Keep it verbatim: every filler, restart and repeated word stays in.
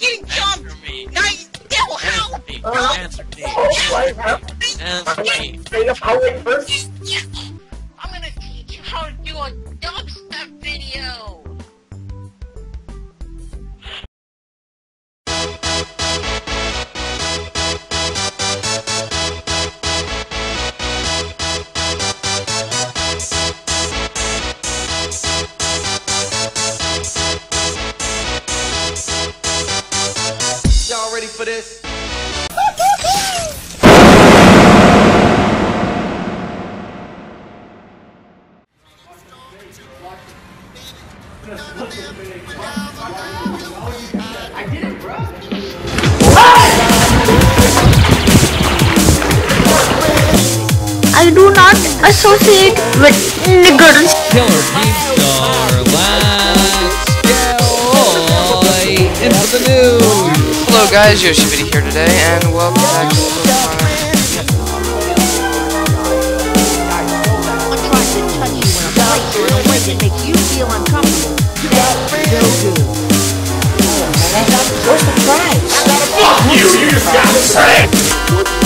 getting jumped! Answer me. Now you devil how? Answer me. Uh, Answer me. Oh, wait, how? Answer me. Say the power first. I'm gonna teach you how to do a dubstep video! Y'all ready for this? I did it, bro. I do not associate with niggers. Killer Keemstar, let's go into the news. Hello guys, Yoshibitty here today, and welcome back to Pokemon. I'm trying to touch you in a place or in a way that makes you feel uncomfortable. That's no good. Where's the prize? Fuck you! You just got sick!